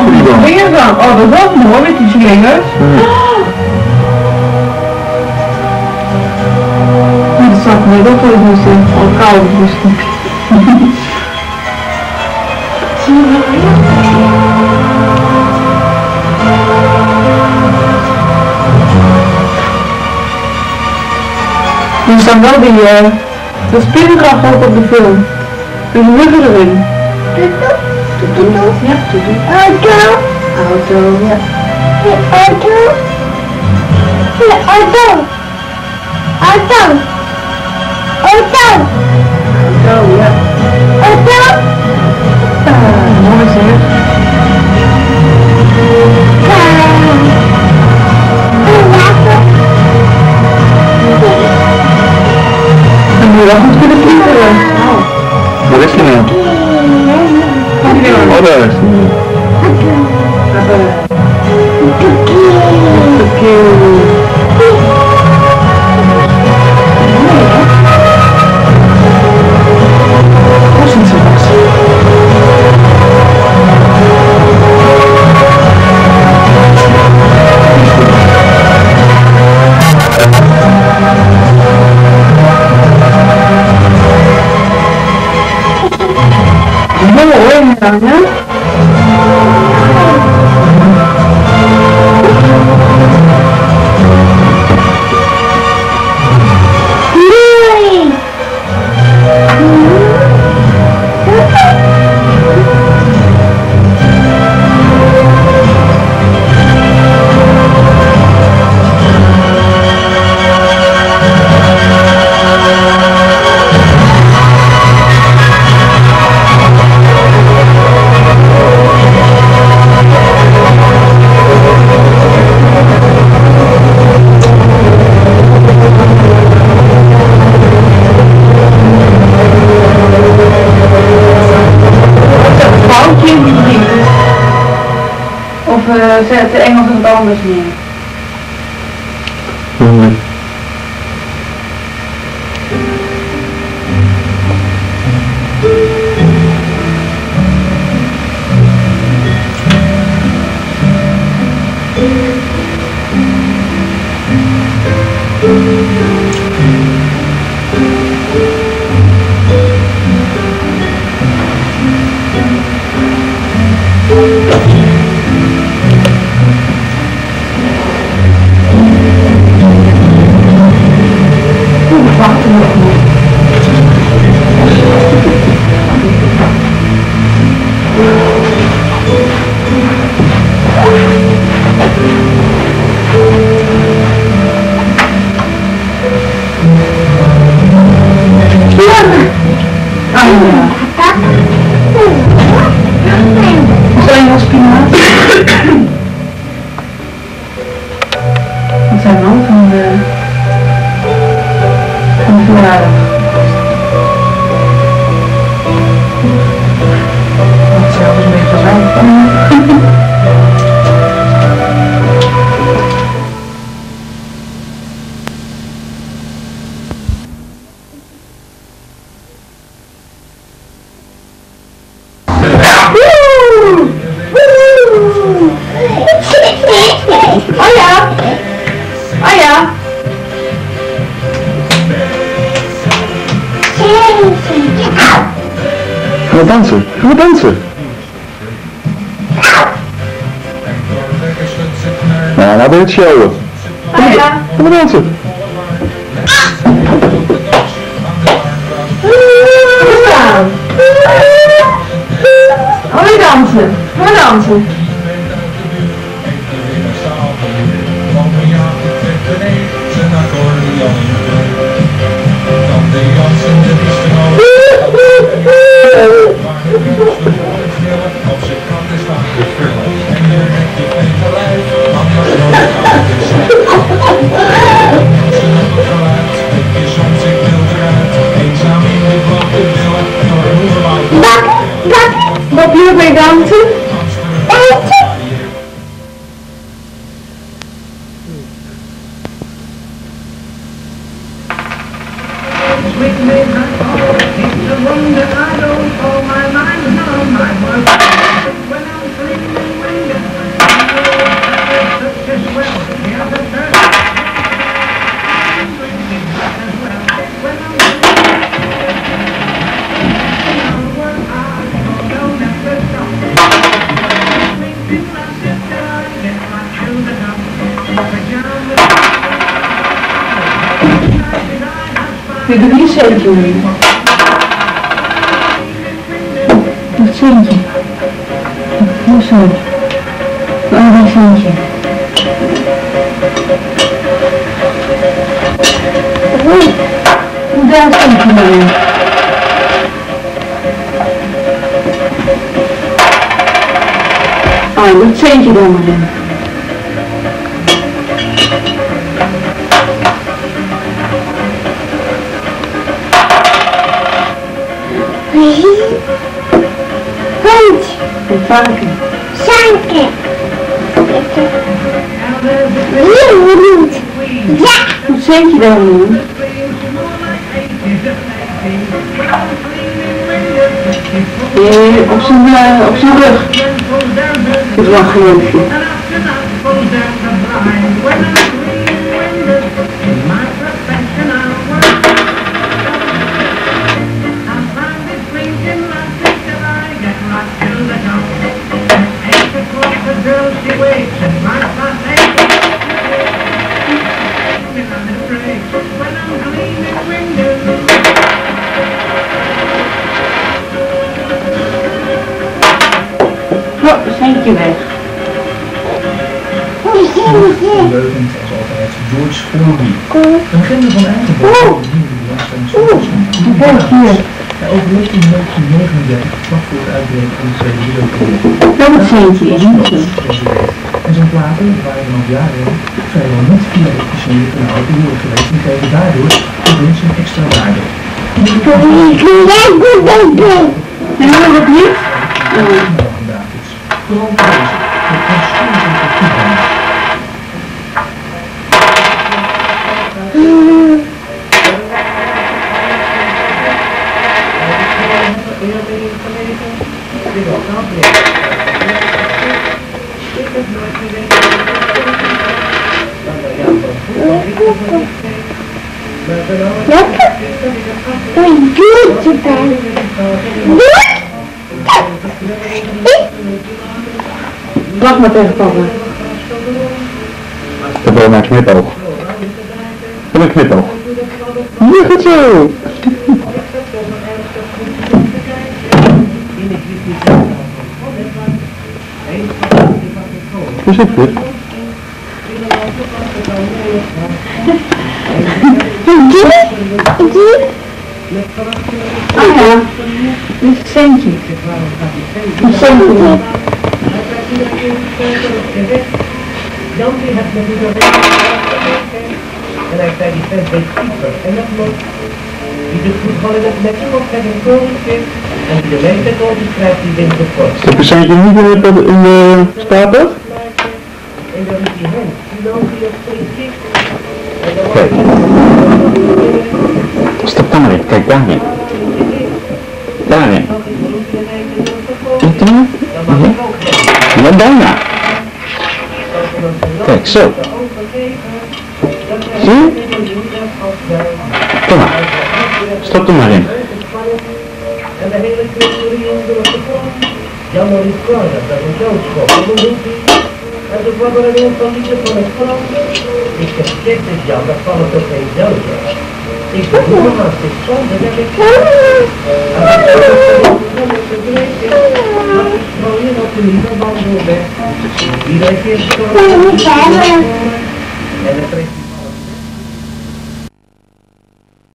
Slingers aan. Oh, dat is wel mooi met die slingers. Dat staat net op voor de zin. Al koud rustig. Er staan wel die de spinkracht ook op de film. Dus we liggen erin. Ja, auto. Auto, ja. Auto. Auto. Auto. Auto. Auto, ja. Auto. Mooi zeg. Dan moet je wel goed kunnen vliegen. Waar is die nou? Oh, daar is die. Zet de Engels en het anders neer. Gaan we dansen? Nou, nou ben je het showen. Kom maar dansen. Gaan we dansen? Gaan we dansen? Wat wil je dansen? When I'm dreaming, Je doet hier centje mee. Dat centje. Hoe zo? Oh, dat centje. Hoe daar centje mee? Ah, dat centje dan maar in. Hond. En varken. Zanken. Hier hond. Ja. Hoe centje dan in? Op zijn rug. Dat is wel geloof je. Oh, centje weg. Leukend als altijd George Orwell. Een agenda van Eigenborg. Hij overleefde in 1939 vlak voor het uitbreken van de Tweede Wereldoorlog. Dat het centje is niet zo. En zijn platen waren al jaren vrijwel niet via de officiële kanalen te horen geweest en kregen daardoor de winst een extra waarde. En hoor het niet? Vooral deze, met constante toegang. Lekker. Een duurtje bij. Wacht maar tegen papa. Ik heb wel mijn knipoog. En een knipoog. Ja, goed zo. Hoe zit dit? Ah ja, dit is het centje. Een centje. Jansie heeft natuurlijk en hij zei die vent weet keeper en dat loopt. Die doet voetbal in het Mexico met een kooltje en die de meeste kooltjes krijgt die wint de kort. Heb je centje niet in de stapel? En dan is die hen, die loopt hier op free kick. En dan Kijk. Stap dan maar in, kijk daarin. Daarin. Kijk dan. Ja, bijna. Kijk, zo. Zie je? Kom maar. Stap er maar in. en de hele cultuur onder op de grond. Jammer is klaar, dat is een doodschop. En dan doet hij. En toen kwam er een heel van liefde van het grond. Ik zeg, dit is Jan, dat kan het toch geen dood. Ik zeg, hoe maar als dit stond, dan heb ik... Hier op de nieuwe wandel weg. Iedereen keer gestorven. En de